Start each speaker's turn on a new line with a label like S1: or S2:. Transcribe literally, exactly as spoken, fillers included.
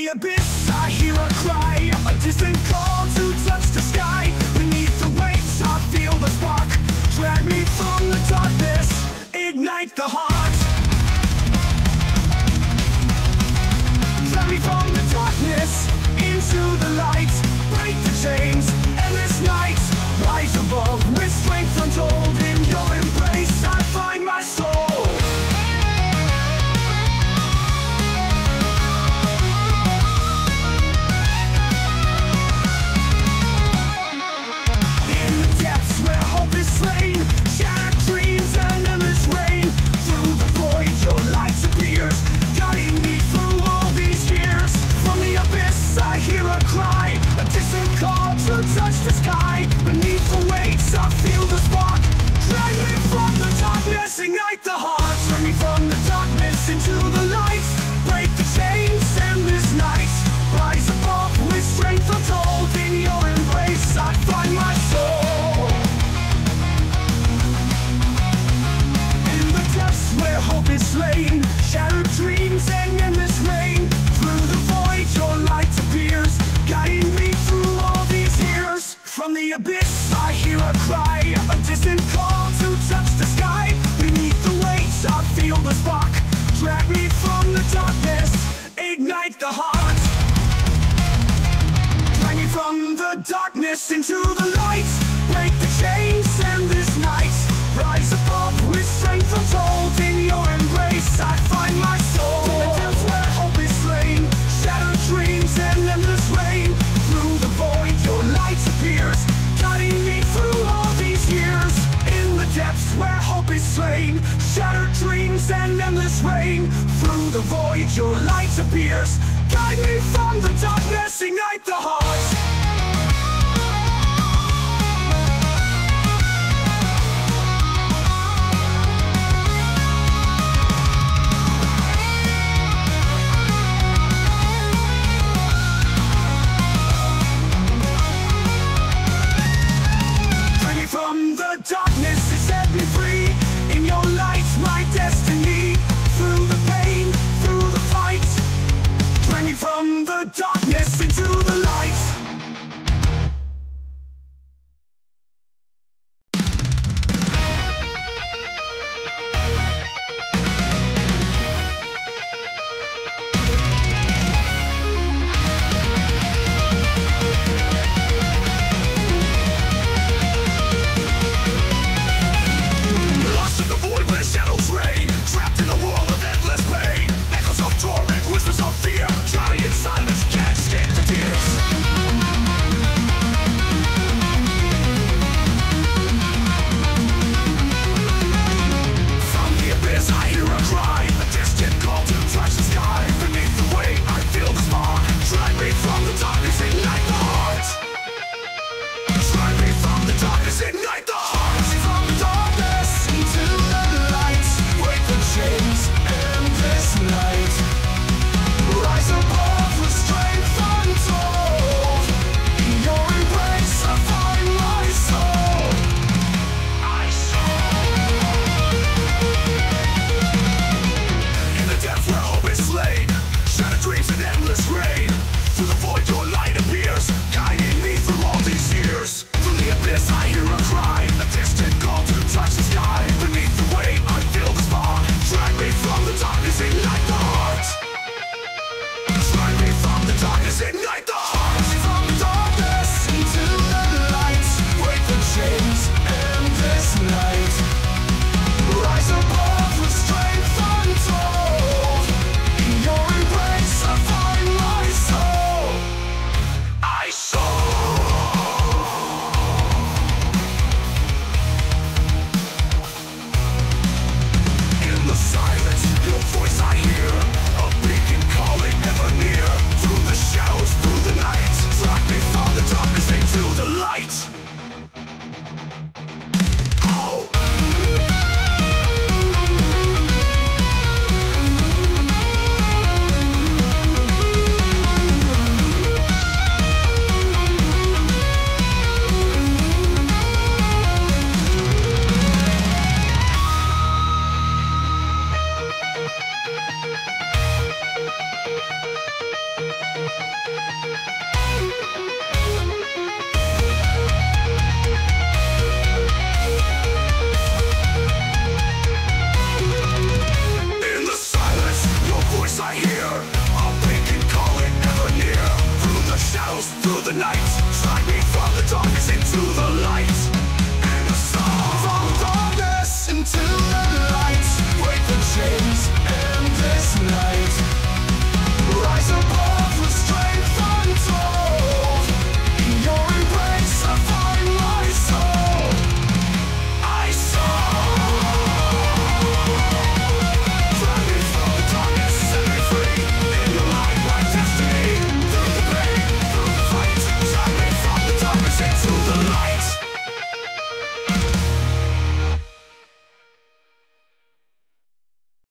S1: abyss I hear a cry, a distant call to touch the sky. Beneath the waves I feel the spark, drag me from the darkness, ignite the heart. Drag me from the darkness into the light, break the chains, endless night. Rise above with strength untold, in your embrace I find my soul. In the depths where hope is slain, shattered dreams and endless rain. Through the void your light appears, guiding me through all these years. From the abyss I hear a cry, a distant call to touch the sky. Beneath the weights I feel the spark, drag me from the darkness, ignite the heart. Turn me from the darkness into the light, break the chains, endless night. Rise above with strength untold, in your embrace I find my soul. In the depths where hope is slain, shattered dreams and endless rain. Through the void your light appears, guiding me through all these years. From the abyss I hear a cry, a distant call to touch the sky. Beneath the weights I feel the spark, drag me from the darkness, ignite the heart. Drag me from the darkness into the light, break the chains, endless night. Rise above with strength untold, in your embrace I find my soul. In the depths where hope is slain, shattered dreams and endless rain. Through the void your light appears, guiding me through all these years. In the depths where hope is slain, shattered dreams and endless rain. Through the void your light appears, guide me from the darkness, ignite the heart.